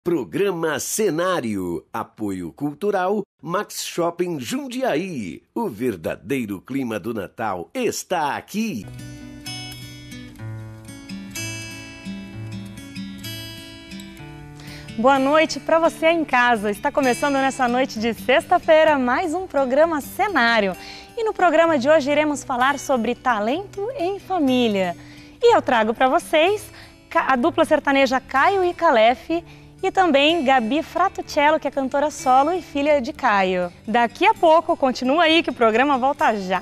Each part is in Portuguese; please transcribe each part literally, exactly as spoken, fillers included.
Programa Cenário. Apoio Cultural Max Shopping Jundiaí. O verdadeiro clima do Natal está aqui. Boa noite para você aí em casa. Está começando nessa noite de sexta-feira mais um programa Cenário. E no programa de hoje iremos falar sobre talento em família. E eu trago para vocês a dupla sertaneja Caio e Calef e também Gabi Fratuccello, que é cantora solo e filha de Caio. Daqui a pouco, continua aí que o programa volta já.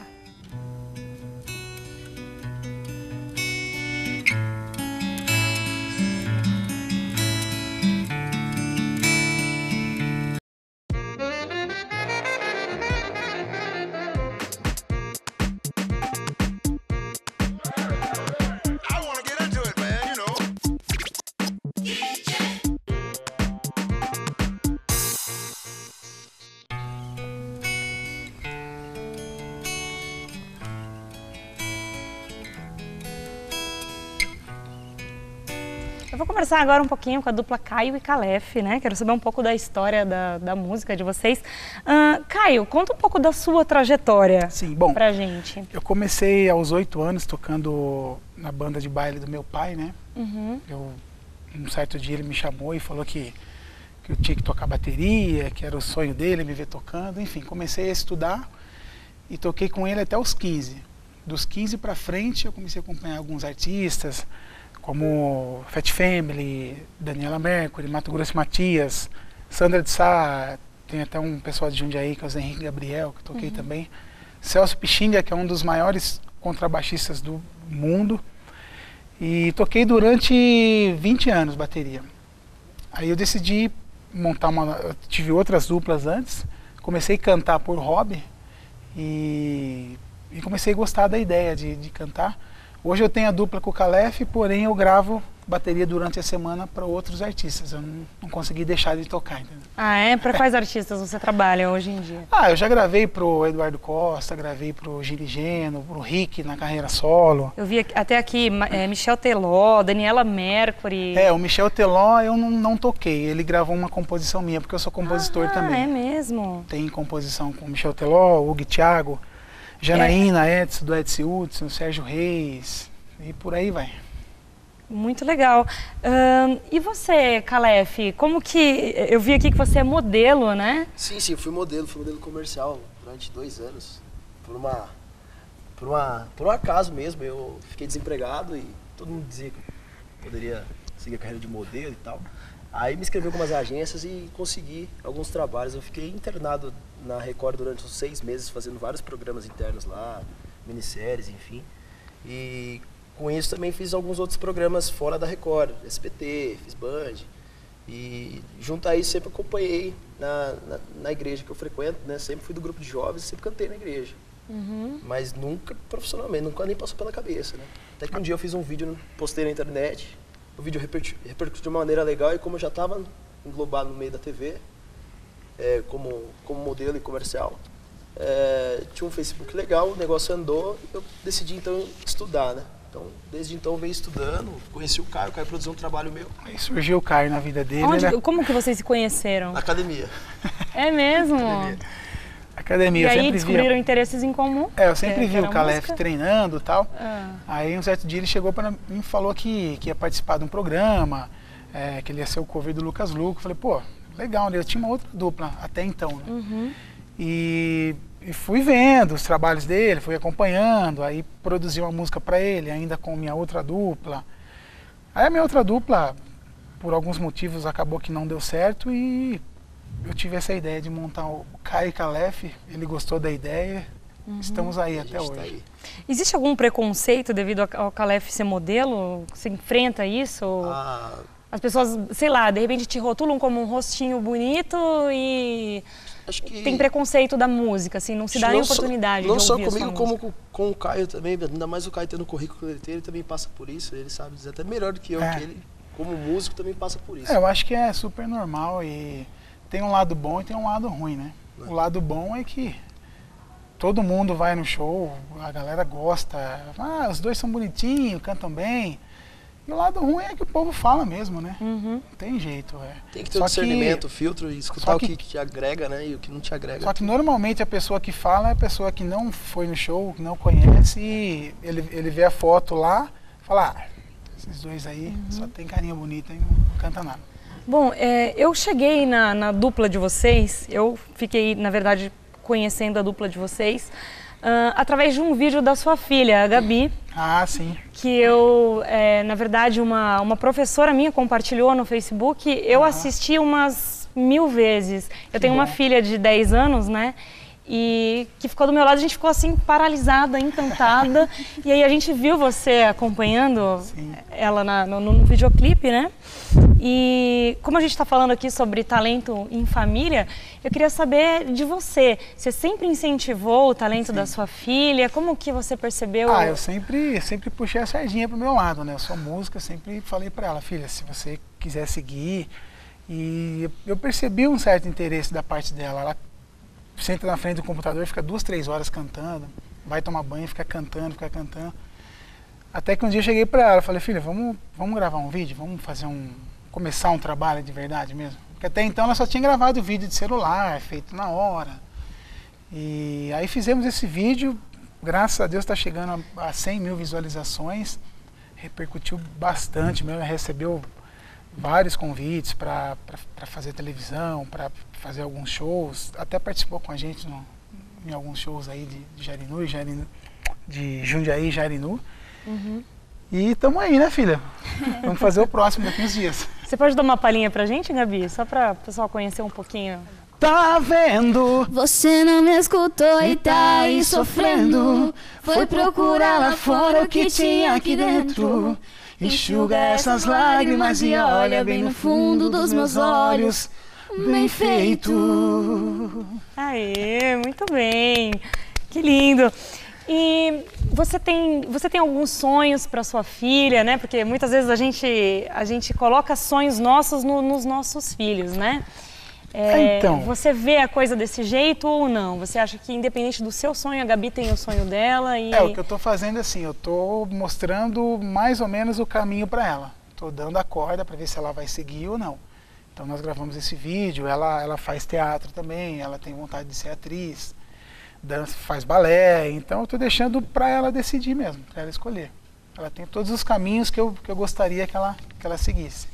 Eu vou conversar agora um pouquinho com a dupla Caio e Calef, né? Quero saber um pouco da história da, da música de vocês. Uh, Caio, conta um pouco da sua trajetória. Sim, bom, pra gente. Eu comecei aos oito anos tocando na banda de baile do meu pai, né? Uhum. Eu, um certo dia ele me chamou e falou que, que eu tinha que tocar bateria, que era o sonho dele me ver tocando. Enfim, comecei a estudar e toquei com ele até os quinze. Dos quinze para frente eu comecei a acompanhar alguns artistas, como Fat Family, Daniela Mercury, Mato Grosso e Matias, Sandra de Sá, tem até um pessoal de Jundiaí, que é o Zé Henrique Gabriel, que eu toquei uhum. também. Celso Pixinga, que é um dos maiores contrabaixistas do mundo. E toquei durante vinte anos bateria. Aí eu decidi montar uma... Eu tive outras duplas antes, comecei a cantar por hobby e, e comecei a gostar da ideia de, de cantar. Hoje eu tenho a dupla com o Calef, porém eu gravo bateria durante a semana para outros artistas. Eu não, não consegui deixar de tocar, entendeu? Ah, é? Para quais artistas você trabalha hoje em dia? Ah, eu já gravei pro Eduardo Costa, gravei pro Gili Geno, pro Rick na carreira solo. Eu vi até aqui é, Michel Teló, Daniela Mercury. É, o Michel Teló eu não, não toquei, ele gravou uma composição minha, porque eu sou compositor ah, também. É mesmo? Tem composição com Michel Teló, Hugo e Thiago, Janaína, é. Edson, do Edson Hudson, Sérgio Reis, e por aí vai. Muito legal. Uh, e você, Calef, como que... Eu vi aqui que você é modelo, né? Sim, sim, eu fui modelo, fui modelo comercial durante dois anos. Por uma... Por, uma, por um acaso mesmo, eu fiquei desempregado e todo mundo dizia que eu poderia seguir a carreira de modelo e tal. Aí me inscrevi em algumas agências e consegui alguns trabalhos. Eu fiquei internado na Record durante uns seis meses, fazendo vários programas internos lá, minisséries, enfim. E com isso também fiz alguns outros programas fora da Record, S B T, fiz Band. E junto a isso sempre acompanhei na, na, na igreja que eu frequento, né? Sempre fui do grupo de jovens, sempre cantei na igreja. Uhum. Mas nunca profissionalmente, nunca nem passou pela cabeça, né? Até que um dia eu fiz um vídeo, postei na internet, o vídeo repercutiu, repercutiu de uma maneira legal e como eu já estava englobado no meio da T V, é, como, como modelo e comercial, é, tinha um Facebook legal, o negócio andou e eu decidi então estudar, né? Então, desde então eu venho estudando, conheci o Caio, o Caio produziu um trabalho meu. Aí surgiu o Caio na vida dele. Onde, né? Como que vocês se conheceram? Na academia. É mesmo? Academia. academia. E eu aí sempre descobriram via... interesses em comum? É, eu sempre que, vi o Calef treinando e tal. Ah. Aí um certo dia ele chegou para mim e falou que, que ia participar de um programa, é, que ele ia ser o cover do Lucas Luco. Eu falei, pô, legal, né? Eu tinha uma outra dupla até então, né? Uhum. E... E fui vendo os trabalhos dele, fui acompanhando, aí produzi uma música para ele, ainda com minha outra dupla. Aí a minha outra dupla, por alguns motivos, acabou que não deu certo e eu tive essa ideia de montar o Caio e Calef, ele gostou da ideia, uhum. Estamos aí até hoje. Tá aí. Existe algum preconceito devido ao Calef ser modelo? Você enfrenta isso? Ah. As pessoas, sei lá, de repente te rotulam como um rostinho bonito e... Acho que tem preconceito da música, assim, não se dá nem oportunidade de Não ouvir só a sua comigo, como música. com, com o Caio também, ainda mais o Caio tendo o currículo que ele tem, ele também passa por isso, ele sabe dizer até melhor do que eu, é. que ele, como músico, também passa por isso. É, eu acho que é super normal e tem um lado bom e tem um lado ruim, né? É. O lado bom é que todo mundo vai no show, a galera gosta, ah, os dois são bonitinhos, cantam bem. E o lado ruim é que o povo fala mesmo, né? Uhum. Não tem jeito, é. Tem que ter o Só discernimento, que- o filtro e escutar só o que, que- te agrega, né? E o que não te agrega. Só que normalmente a pessoa que fala é a pessoa que não foi no show, que não conhece, e ele, ele vê a foto lá e fala, ah, esses dois aí só tem carinha bonita e não canta nada. Bom, é, eu cheguei na, na dupla de vocês, eu fiquei, na verdade, conhecendo a dupla de vocês ah, através de um vídeo da sua filha, a Gabi, Ah, sim. que eu, é, na verdade, uma, uma professora minha compartilhou no Facebook, eu assisti umas mil vezes. Eu tenho uma bom. filha de dez anos, né? E que ficou do meu lado, a gente ficou assim, paralisada, encantada. E aí a gente viu você acompanhando Sim. ela na, no, no videoclipe, né? E como a gente está falando aqui sobre talento em família, eu queria saber de você. Você sempre incentivou o talento da sua filha? Como que você percebeu? Ah, eu sempre, sempre puxei a sardinha pro meu lado, né? Eu sou música, sempre falei pra ela, filha, se você quiser seguir. E eu percebi um certo interesse da parte dela. Ela senta na frente do computador, fica duas, três horas cantando, vai tomar banho, fica cantando, fica cantando. Até que um dia eu cheguei pra ela, falei, filha, vamos, vamos gravar um vídeo? Vamos fazer um, começar um trabalho de verdade mesmo? Porque até então ela só tinha gravado vídeo de celular, feito na hora. E aí fizemos esse vídeo, graças a Deus está chegando a, a cem mil visualizações, repercutiu bastante mesmo, recebeu vários convites para fazer televisão, para fazer alguns shows, até participou com a gente no, em alguns shows aí de, de Jarinu, e Jarinu, de Jundiaí e Jarinu. Uhum. E estamos aí, né, filha? Vamos fazer o próximo daqui uns dias. Você pode dar uma palhinha pra gente, Gabi? Só para o pessoal conhecer um pouquinho. Tá vendo? Você não me escutou e tá aí sofrendo. Foi procurar lá fora o que tinha aqui dentro. Enxuga essas lágrimas e olha bem no fundo dos meus olhos. Bem feito. Aê, muito bem. Que lindo. E você tem, você tem alguns sonhos para sua filha, né? Porque muitas vezes a gente, a gente coloca sonhos nossos no, nos nossos filhos, né? É, Então. Você vê a coisa desse jeito ou não? Você acha que independente do seu sonho, a Gabi tem o sonho dela e... É, o que eu tô fazendo assim, eu tô mostrando mais ou menos o caminho para ela. Tô dando a corda para ver se ela vai seguir ou não. Então nós gravamos esse vídeo, ela, ela faz teatro também, ela tem vontade de ser atriz, dança, faz balé, então eu tô deixando para ela decidir mesmo, para ela escolher. Ela tem todos os caminhos que eu, que eu gostaria que ela, que ela seguisse.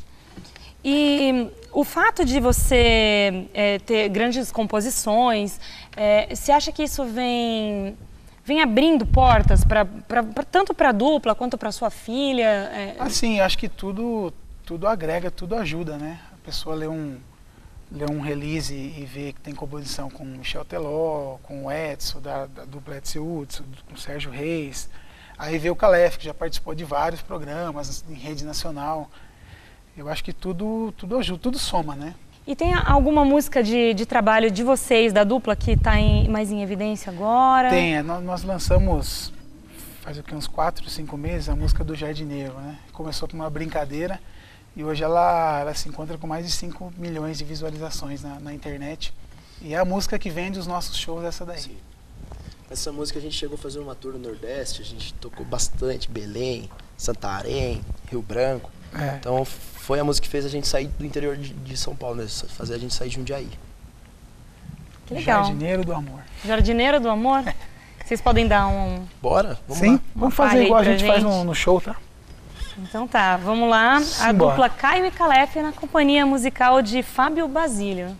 E o fato de você é, ter grandes composições, é, você acha que isso vem, vem abrindo portas pra, pra, pra, tanto para a dupla quanto para sua filha? É... Assim, eu acho que tudo, tudo agrega, tudo ajuda, né? A pessoa lê um, lê um release e vê que tem composição com o Michel Teló, com o Edson, da, da dupla Edson Hudson, com o Sérgio Reis. Aí vê o Calef, que já participou de vários programas em rede nacional. Eu acho que tudo, tudo ajuda, tudo soma, né? E tem alguma música de, de trabalho de vocês, da dupla, que está mais em evidência agora? Tem, é, nós, nós lançamos faz o que, uns quatro, cinco meses a música do Jardineiro, né? Começou com uma brincadeira e hoje ela, ela se encontra com mais de cinco milhões de visualizações na, na internet. E é a música que vende os nossos shows, essa daí. Sim. Essa música a gente chegou a fazer uma tour no Nordeste, a gente tocou bastante, Belém, Santarém, Rio Branco. É. Então foi a música que fez a gente sair do interior de, de São Paulo, né? Fazer a gente sair de Jundiaí. Que legal. Jardineiro do Amor. Jardineiro do Amor? Vocês podem dar um... Bora? Vamos Sim, lá. vamos palha fazer aí igual a pra gente, faz gente. no, no show, tá? Então tá, vamos lá. A Simbora. dupla Caio e Calef na companhia musical de Fábio Basílio.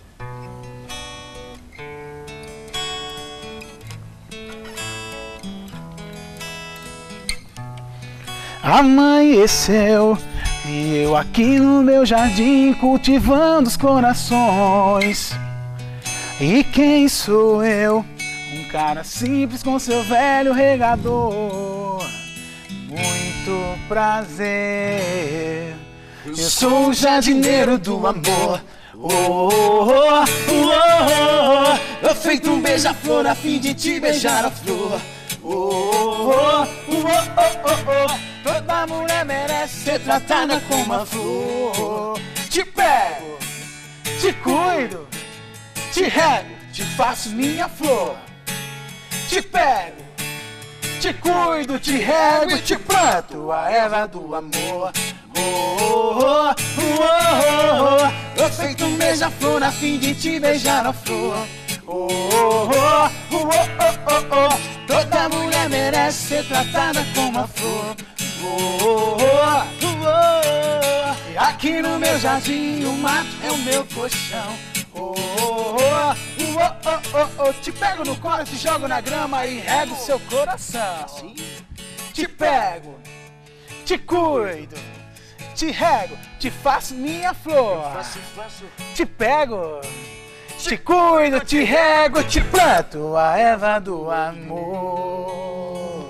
Amanheceu e eu aqui no meu jardim cultivando os corações. E quem sou eu? Um cara simples com seu velho regador. Muito prazer. Eu sou o jardineiro do amor. Oh, oh, oh, oh, oh. Eu feito um beija-flor a fim de te beijar a flor. Oh, oh, oh, oh, oh, oh. Toda mulher merece ser tratada como uma flor. Te pego, te cuido, te rego, te faço minha flor. Te pego, te cuido, te rego e te planto a erva do amor. Oh, oh, oh, oh, oh. Tô feito um beija-flor a fim de te beijar a flor. Oh, oh, oh, oh, oh, oh, oh. Toda mulher merece ser tratada como uma flor. Oh, oh, oh, oh, oh. Aqui no meu jardim o mato é o meu colchão. Oh, oh, oh, oh, oh, oh, oh. Te pego no colo, te jogo na grama e rego seu coração. Te pego, te cuido, te rego, te faço minha flor. Te pego, te cuido, te rego, te planto a erva do amor.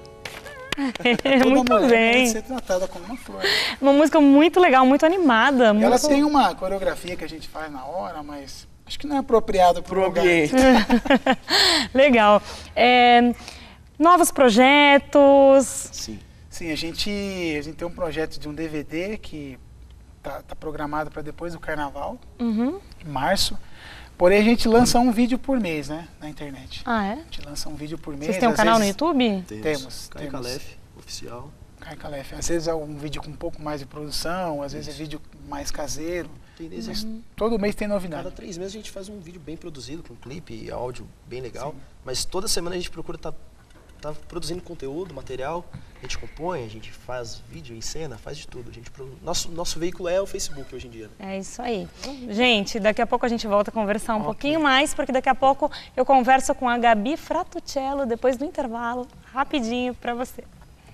Muito mulher bem. merece ser tratada como uma flor. Uma música muito legal, muito animada. Muito... Elas têm uma coreografia que a gente faz na hora, mas acho que não é apropriado para o ambiente. Legal. É, novos projetos? Sim. Sim, a gente, a gente tem um projeto de um D V D que tá, tá programado para depois do Carnaval, Uhum. em março. Porém, a gente lança um vídeo por mês, né, na internet. Ah, é? A gente lança um vídeo por mês. Vocês têm um às canal no vezes- YouTube? Temos. Temos, Caio temos. Calef, oficial. Caio Calef. Às vezes é um vídeo com um pouco mais de produção, às vezes é vídeo mais caseiro. Tem desde Mas todo mês tem Cada novidade. três meses a gente faz um vídeo bem produzido, com clipe e áudio bem legal. Mas toda semana a gente procura estar tá produzindo conteúdo, material. A gente compõe, a gente faz vídeo, encena, faz de tudo. A gente produ... nosso, nosso veículo é o Facebook hoje em dia. Né? É isso aí. Gente, daqui a pouco a gente volta a conversar um okay. pouquinho mais, porque daqui a pouco eu converso com a Gabi Fratuccello, depois do intervalo, rapidinho para você.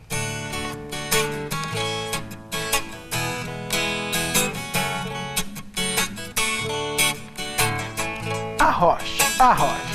Arrocha, arrocha.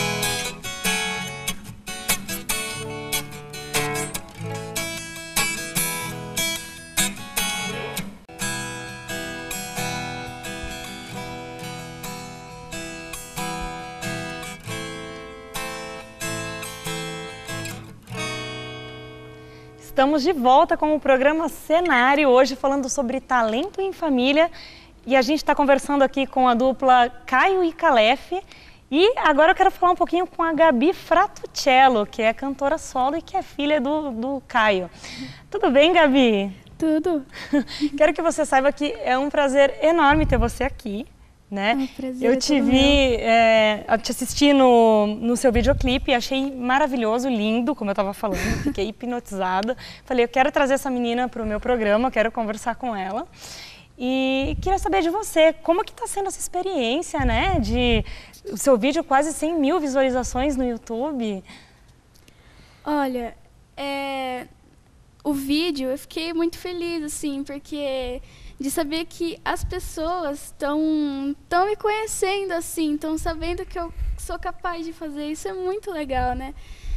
Estamos de volta com o programa Cenário, hoje falando sobre talento em família. E a gente está conversando aqui com a dupla Caio e Calef. E agora eu quero falar um pouquinho com a Gabi Fratuccello, que é cantora solo e que é filha do, do Caio. Tudo bem, Gabi? Tudo. Quero que você saiba que é um prazer enorme ter você aqui. Né? É um prazer, eu te vi, é, eu te assisti no, no seu videoclipe, achei maravilhoso, lindo, como eu estava falando, fiquei hipnotizada. Falei, eu quero trazer essa menina para o meu programa, quero conversar com ela. E queria saber de você, como que está sendo essa experiência, né? De o seu vídeo quase cem mil visualizações no YouTube. Olha, é, o vídeo eu fiquei muito feliz, assim, porque de saber que as pessoas estão estão me conhecendo, assim, estão sabendo que eu sou capaz de fazer. Isso é muito legal, né?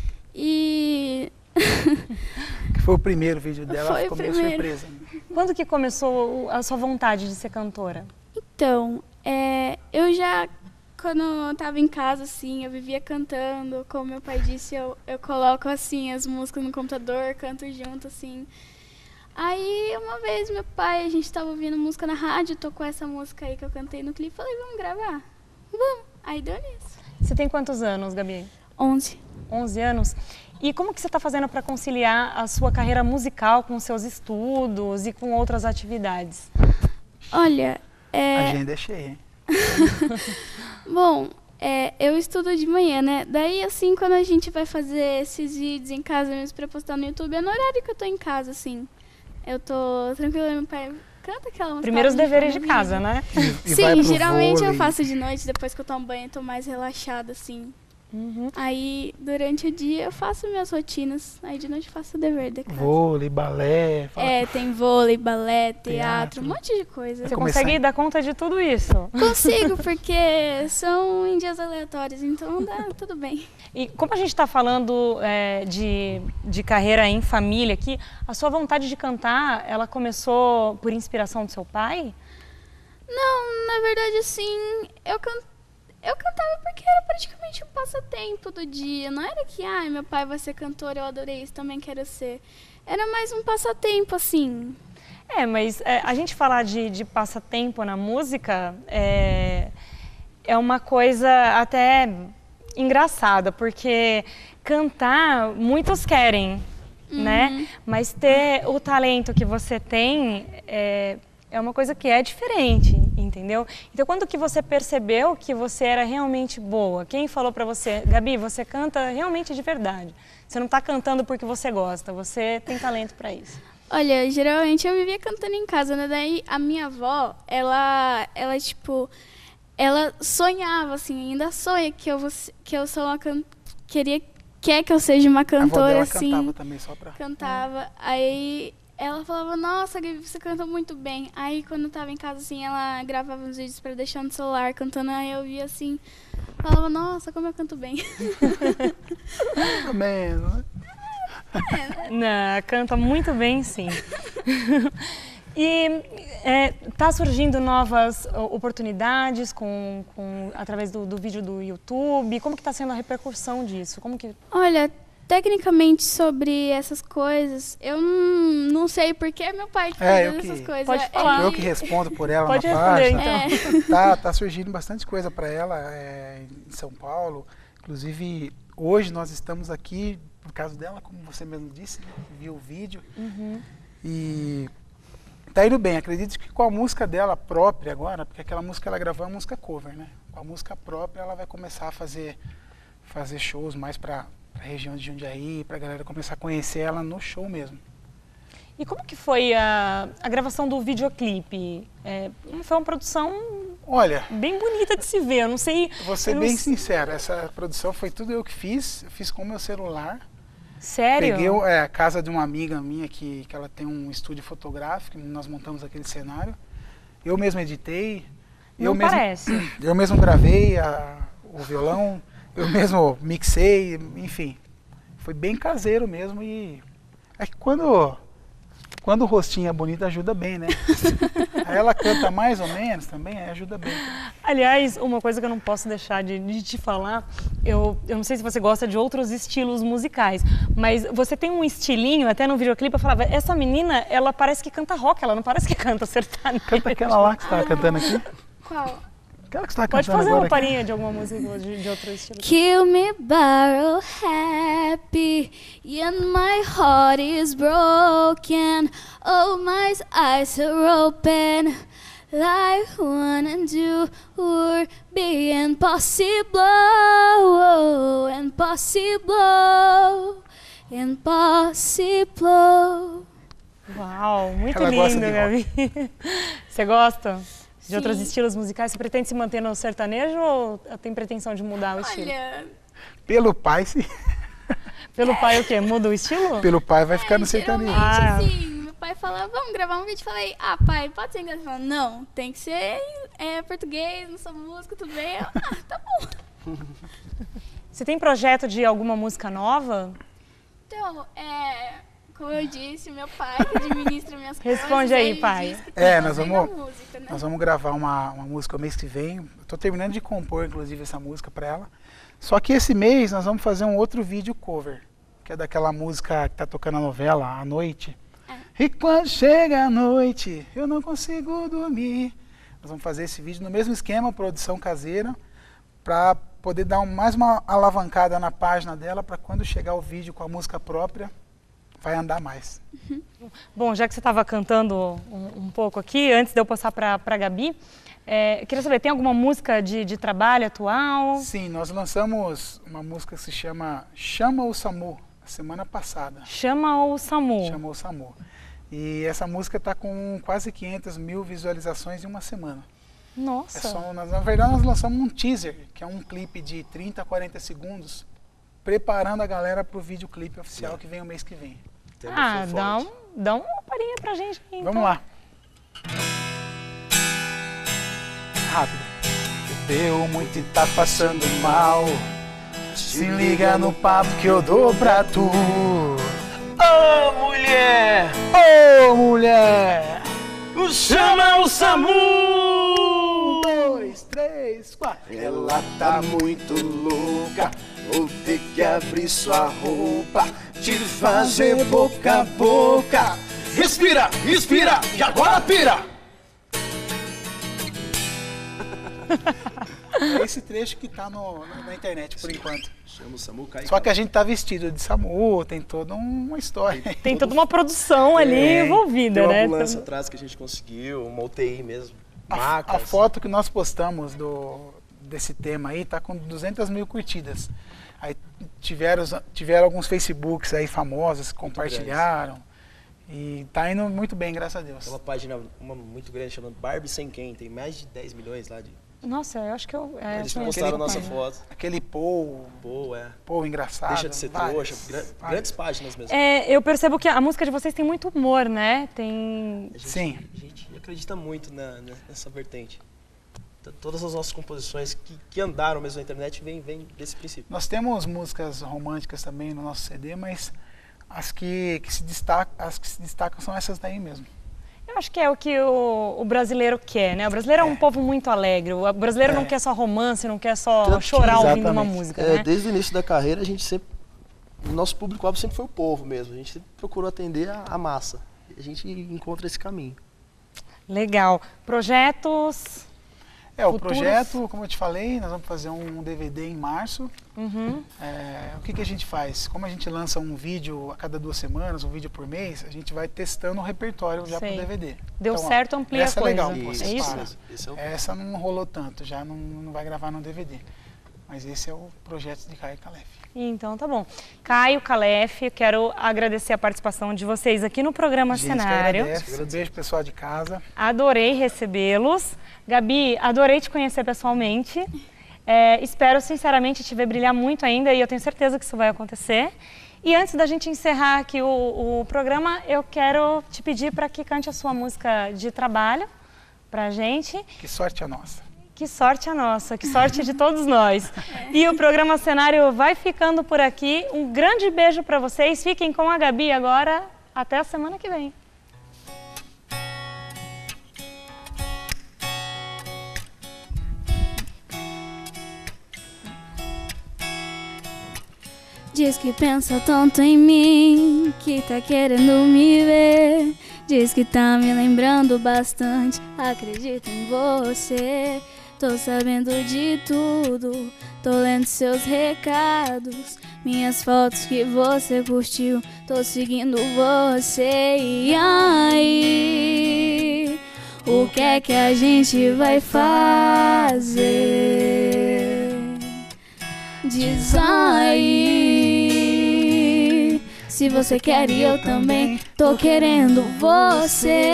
E... Que foi o primeiro vídeo dela, Foi ficou o meio primeiro. surpresa. Quando que começou a sua vontade de ser cantora? Então, é, eu já, quando eu estava em casa, assim, eu vivia cantando. Como meu pai disse, eu, eu coloco, assim, as músicas no computador, canto junto, assim. Aí, uma vez, meu pai, a gente estava ouvindo música na rádio, tocou essa música aí que eu cantei no clipe, falei, vamos gravar? Vamos. Aí deu nisso. Você tem quantos anos, Gabi? onze. onze anos. E como que você está fazendo para conciliar a sua carreira musical com os seus estudos e com outras atividades? Olha, é... A agenda é cheia, hein? Bom, é, eu estudo de manhã, né? Daí, assim, quando a gente vai fazer esses vídeos em casa mesmo pra postar no YouTube, é no horário que eu tô em casa, assim. Eu tô tranquila, meu pai canta aquela música. Primeiro os deveres de vídeo. casa, né? E vai Sim, pro geralmente eu vôlei. faço de noite, depois que eu tomo banho, eu tô mais relaxada, assim. Uhum. Aí, durante o dia, eu faço minhas rotinas. Aí, de noite, eu faço o dever de casa. Vôlei, balé. Fala É, tem vôlei, balé, teatro, Teatro. um monte de coisa. Você começar consegue em- dar conta de tudo isso? Consigo, porque são em dias aleatórios, então dá tudo bem. E como a gente está falando é, de, de carreira em família aqui, a sua vontade de cantar, ela começou por inspiração do seu pai? Não, na verdade, assim, eu, can... eu cantava porque era praticamente um passatempo do dia. Não era que, ah, meu pai vai ser cantor, eu adorei isso, também quero ser. Era mais um passatempo, assim. É, mas é, a gente falar de, de passatempo na música é, é uma coisa até engraçada, porque cantar muitos querem, né? Mas ter o talento que você tem é, é uma coisa que é diferente, entendeu? Então, quando que você percebeu que você era realmente boa? Quem falou pra você, Gabi, você canta realmente de verdade. Você não tá cantando porque você gosta, você tem talento pra isso. Olha, geralmente eu vivia cantando em casa, né? Daí a minha avó, ela, ela tipo, ela sonhava, assim, ainda sonha que eu, vou, que eu sou uma cantora, queria, quer que eu seja uma cantora, a avó dela assim. cantava também, só pra... Cantava, aí ela falava, nossa, Gabi, você canta muito bem. Aí quando eu tava em casa, assim, ela gravava uns vídeos pra deixar no celular cantando, aí eu via assim, falava, nossa, como eu canto bem. Também, né? Não, canta muito bem, sim. E é, tá surgindo novas oportunidades com, com, através do, do vídeo do YouTube? Como que está sendo a repercussão disso? Como que... Olha, tecnicamente sobre essas coisas, eu não, não sei porque é meu pai que É, faz eu que- essas coisas. Pode falar. Eu que respondo por ela Pode na responder, página. então. Tá, tá surgindo bastante coisa para ela é, em São Paulo. Inclusive, hoje nós estamos aqui por causa dela, como você mesmo disse, né? Viu o vídeo. Uhum. E tá indo bem. Acredito que com a música dela própria agora, porque aquela música ela gravou é uma música cover, né? Com a música própria ela vai começar a fazer, fazer shows mais para a região de Jundiaí, para a galera começar a conhecer ela no show mesmo. E como que foi a, a gravação do videoclipe? É, foi uma produção Olha, bem bonita de se ver, eu não sei... vou ser eu não bem sei- sincero, essa produção foi tudo eu que fiz. Eu fiz com o meu celular. Sério? Peguei é, a casa de uma amiga minha que, que ela tem um estúdio fotográfico, nós montamos aquele cenário. Eu mesmo editei. Não eu mesmo, parece. Eu mesmo gravei a, o violão, eu mesmo mixei, enfim. Foi bem caseiro mesmo e é que quando, quando o rostinho é bonito ajuda bem, né? Aí ela canta mais ou menos também, aí ajuda bem. Aliás, uma coisa que eu não posso deixar de, de te falar, eu, eu não sei se você gosta de outros estilos musicais, mas você tem um estilinho, até no videoclipe eu falava, essa menina, ela parece que canta rock, ela não parece que canta sertanejo. Canta aquela lá que você estava cantando aqui. Qual? Aquela que você estava Pode cantando fazer agora uma aqui. palhinha de alguma música de, de outro estilo. Kill me borrow happy, and my heart is broken. Oh, my eyes are open. Like one and two would be impossible, oh, impossible, impossible. Uau, muito Ela gosta lindo, de Gabi. Você gosta de Sim. outros estilos musicais? Você pretende se manter no sertanejo ou tem pretensão de mudar o estilo? Olha, Pelo pai, sim. Pelo pai o quê? Muda o estilo? Pelo pai vai ficar é, no sertanejo. geralmente, Ah. assim, meu pai fala, vamos gravar um vídeo. Falei, ah, pai, pode ser inglês? Ele falou, não, tem que ser é, português, não sou música, tudo bem. Eu, ah, tá bom. Você tem projeto de alguma música nova? Então, é, como eu disse, meu pai que administra minhas coisas. Responde aí, ele pai. disse que É, tá nós fazendo vamos- a música, né? Nós vamos gravar uma, uma música o mês que vem. Eu tô terminando de compor, inclusive, essa música para ela. Só que esse mês nós vamos fazer um outro vídeo cover, que é daquela música que tá tocando a novela, À Noite. E quando chega a noite, eu não consigo dormir. Nós vamos fazer esse vídeo no mesmo esquema, produção caseira, para poder dar um- mais uma alavancada na página dela, para quando chegar o vídeo com a música própria, vai andar mais. Bom, já que você estava cantando um, um pouco aqui, antes de eu passar para a Gabi, é, queria saber, tem alguma música de, de trabalho atual? Sim, nós lançamos uma música que se chama Chama o SAMU, a semana passada. Chama o SAMU. Chama o SAMU. E essa música está com quase quinhentas mil visualizações em uma semana. É Nossa, só, nós- na verdade, nós lançamos um teaser, que é um clipe de trinta a quarenta segundos, preparando a galera para o videoclipe oficial que vem o mês que vem. Tema ah, foi dá, um, forte. dá uma palhinha pra gente aí, então. Vamos lá. Rápido. Bebeu muito e tá passando mal. Se liga no papo que eu dou pra tu. Ô, mulher! Ô, mulher! Chama o SAMU! Um, dois, três, quatro. Ela tá muito louca, vou ter que abrir sua roupa, te fazer boca a boca. Respira, respira, e agora pira! esse trecho que tá no, na internet por enquanto. Chama o Samu Kai. Só que a gente tá vestido de Samu, tem toda uma história. Tem, tem toda uma produção ali é, envolvida, tem uma né? Tem uma ambulância atrás que a gente conseguiu, uma U T I mesmo. A, a foto que nós postamos do, desse tema aí tá com duzentas mil curtidas. Aí tiveram, tiveram alguns Facebooks aí famosos que compartilharam. E tá indo muito bem, graças a Deus. Tem uma página uma muito grande chamada Barbie Sem Quem, tem mais de dez milhões lá de... Nossa, eu acho que eu... É, Eles postaram a nossa foto. Aquele Paul, Paul, é. Paul engraçado. Deixa de ser várias, trouxa, gra várias. Grandes páginas mesmo. É, eu percebo que a música de vocês tem muito humor, né? Tem... A gente, Sim. A gente acredita muito na, nessa vertente. Todas as nossas composições que, que andaram mesmo na internet vêm vem desse princípio. Nós temos músicas românticas também no nosso C D, mas as que, que, se, destacam, as que se destacam são essas daí mesmo. Eu acho que é o que o, o brasileiro quer, né? O brasileiro é, é um povo muito alegre. O brasileiro é. não quer só romance, não quer só Tanto chorar que, ouvindo uma música, é, né? Desde o início da carreira, a gente sempre... O nosso público-alvo sempre foi o povo mesmo. A gente sempre procurou atender a, a massa. E a gente encontra esse caminho. Legal. Projetos... É, o Futuros. projeto, como eu te falei, nós vamos fazer um D V D em março. Uhum. É, o que, que a gente faz? Como a gente lança um vídeo a cada duas semanas, um vídeo por mês, a gente vai testando o repertório já para o D V D. Deu então, certo, amplia essa a coisa. Essa é legal, isso. É isso? Esse é o... Essa não rolou tanto, já não, não vai gravar no D V D. Mas esse é o projeto de Caio e Calef. Então tá bom. Caio, Calef, quero agradecer a participação de vocês aqui no programa Gente, Cenário. Um beijo pessoal de casa. Adorei recebê-los. Gabi, adorei te conhecer pessoalmente. É, espero sinceramente te ver brilhar muito ainda e eu tenho certeza que isso vai acontecer. E antes da gente encerrar aqui o, o programa, eu quero te pedir para que cante a sua música de trabalho pra gente. Que sorte a nossa. Que sorte a nossa, que sorte de todos nós. E o programa Cenário vai ficando por aqui. Um grande beijo para vocês. Fiquem com a Gabi agora. Até a semana que vem. Diz que pensa tanto em mim, que tá querendo me ver. Diz que tá me lembrando bastante, acredito em você. Tô sabendo de tudo, tô lendo seus recados, minhas fotos que você curtiu, tô seguindo você. E aí, o que é que a gente vai fazer? Diz aí, se você quer e eu também tô querendo você.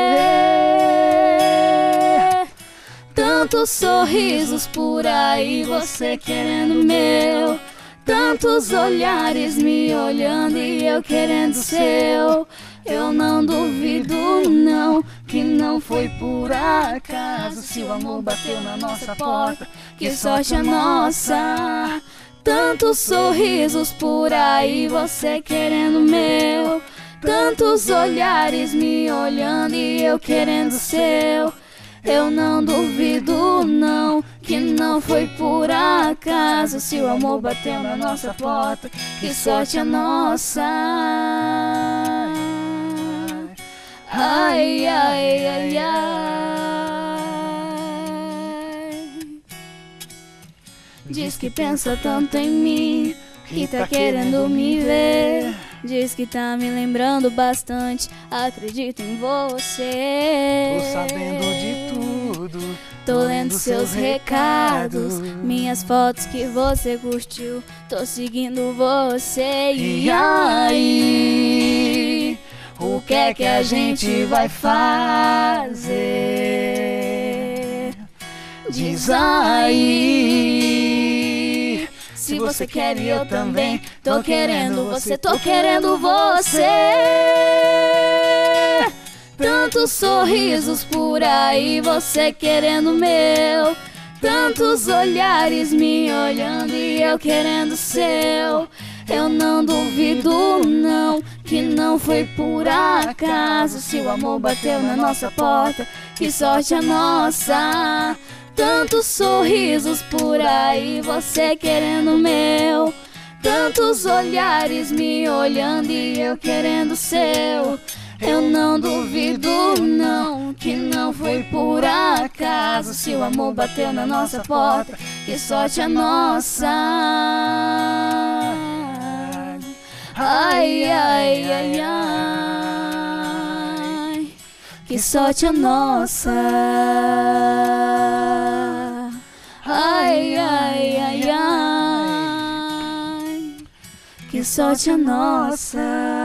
Tantos sorrisos por aí, você querendo meu. Tantos olhares me olhando e eu querendo seu. Eu não duvido não, que não foi por acaso. Se o amor bateu na nossa porta, que sorte a nossa. Tantos sorrisos por aí, você querendo meu. Tantos olhares me olhando e eu querendo seu. Eu não duvido não, que não foi por acaso. Se o amor bateu na nossa porta, que sorte a nossa. Ai, ai, ai, ai. Diz que pensa tanto em mim, que tá querendo me ver. Diz que tá me lembrando bastante, acredito em você. Tô sabendo de tudo, tô lendo seus recados, minhas fotos que você curtiu, tô seguindo você. E aí, o que é que a gente vai fazer? Diz aí, se você quer e eu também tô querendo você, tô querendo você. Tantos sorrisos por aí, você querendo meu. Tantos olhares me olhando e eu querendo seu. Eu não duvido não, que não foi por acaso. Se o amor bateu na nossa porta, que sorte a nossa. Tantos sorrisos por aí, você querendo meu. Tantos olhares me olhando e eu querendo seu. Eu não duvido não, que não foi por acaso. Se o amor bateu na nossa porta, que sorte a nossa. Ai, ai, ai, ai, que sorte a nossa. Ai, ai, ai, ai, que sorte a nossa.